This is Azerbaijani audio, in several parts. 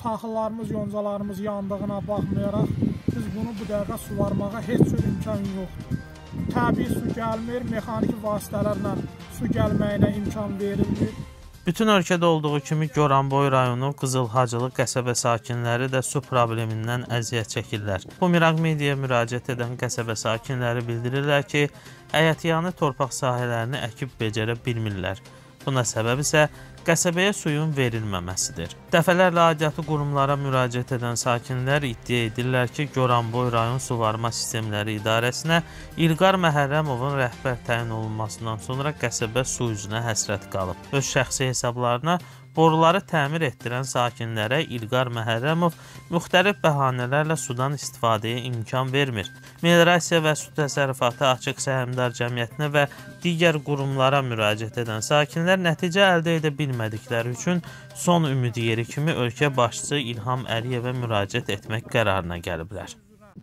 taxıllarımız, yoncalarımız yandığına baxmayaraq, biz bunu bu dəqiqə suvarmağa heç bir imkan yoxdur. Təbii su gəlmir, mexaniki vasitələrlə su gəlməyinə imkan verilmir. Bütün ölkədə olduğu kimi Goranboy rayonu Qızılhacılı qəsəbə sakinləri də su problemindən əziyyət çəkirlər. Bu Miraq Mediaya müraciət edən qəsəbə sakinləri bildirirlər ki, əyətyanı torpaq sahələrini əkib becərə bilmirlər. Buna səbəb isə qəsəbəyə suyun verilməməsidir. Dəfələrlə aidiyyatı qurumlara müraciət edən sakinlər iddia edirlər ki, Goranboy rayon suvarma sistemləri idarəsinə İlqar Məhərrəmovun rəhbər təyin olunmasından sonra qəsəbə su üzünə həsrət qalıb. Öz şəxsi hesablarına boruları təmir etdirən sakinlərə İlqar Məhərrəmov müxtəlif bəhanələrlə sudan istifadəyə imkan vermir. Meliorasiya və Su Təsərrüfatı Açıq Səhmdar Cəmiyyətinə və digər qurumlara müraciət edən sakinlər nəticə əldə edə bilmədikləri üçün son ümidi yeri kimi ölkə başçısı İlham Əliyevə müraciət etmək qərarına gəliblər.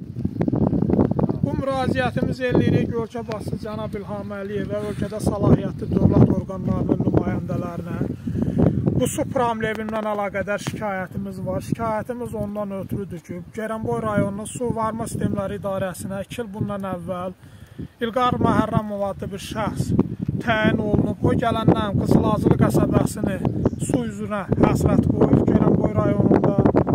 Bu müraciətimiz eləyirik ölkə başçısı cənab İlham Əliyevə, ölkədə səlahiyyətli dövlət orqanlarının nümayəndələrinə. Bu su problemindən əlaqədar şikayətimiz var. Şikayətimiz ondan ötürüdür ki, Goranboy rayonunun su varma sistemləri idarəsinə 2 il bundan əvvəl İlqar Məhərrəmov adlı bir şəxs təyin olunub. O gələndən Qızılhacılı qəsəbəsini su üzünə həsrət qoyub. Goranboy rayonunda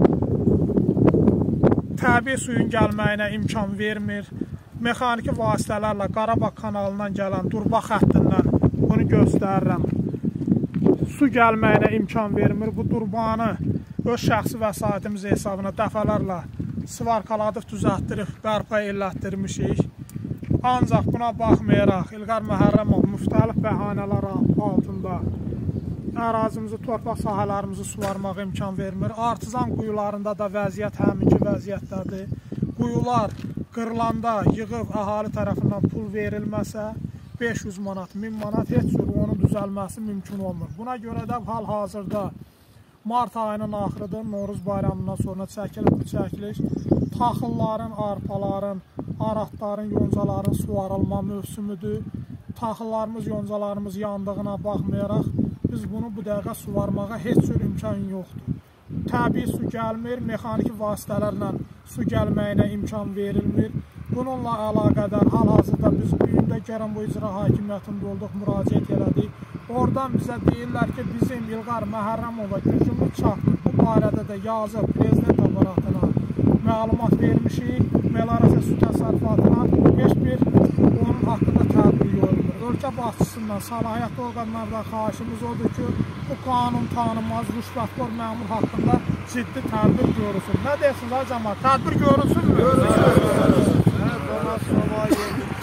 təbii suyun gəlməyinə imkan vermir. Mexaniki vasitələrlə Qarabağ kanalından gələn Durba xəttindən bunu göstərirəm. Su gəlməyinə imkan vermir. Bu durbanı öz şəxsi vəsaitimiz hesabına dəfələrlə svarkaladıb, düzəltdirib, bərpa elətdirmişik. Ancaq buna baxmayaraq İlqar Məhərrəmov müxtəlif bəhanələr altında ərazimizi, torpaq sahələrimizi suvarmağa imkan vermir. Artizan quyularında da vəziyyət həminki vəziyyətdədir. Quyular qırılanda yığıb əhali tərəfindən pul verilməsə 500 manat, 1000 manat heç cür onun düzəlməsi mümkün olmur. Buna görə də hal-hazırda mart ayının axırıdır, Novruz bayramından sonra çəkilir bu çəkiliş. Taxılların, arpaların, aratların, yoncaların suvarılma mövsümüdür. Taxıllarımız, yoncalarımız yandığına baxmayaraq, biz bunu bu dəqiqə suvarmağa heç cür imkan yoxdur. Təbii su gəlmir, mexaniki vasitələrlə su gəlməyinə imkan verilmir. Bununla əlaqədar hal-hazırda biz bu gün də Goranboy İcra Hakimiyyətində olduq, müraciət elədik. Oradan bizə deyirlər ki, bizim İlqar Məhərrəmova gücümüz çatdır. Bu barədə də yazıb prezident aparatına məlumat vermişik. Meliorasiya Su Təsərrüfatına heç bir onun haqqında tədbir görülmür. Ölkə başçısından, səlahiyyətli orqanlardan xahişimiz odur ki, bu qanun tanınmaz, rüşvətxor məmur haqqında ciddi tədbir görülsün. Nə deyirsiniz, cəmaət? Tədbir görülsün mü? Görülsün.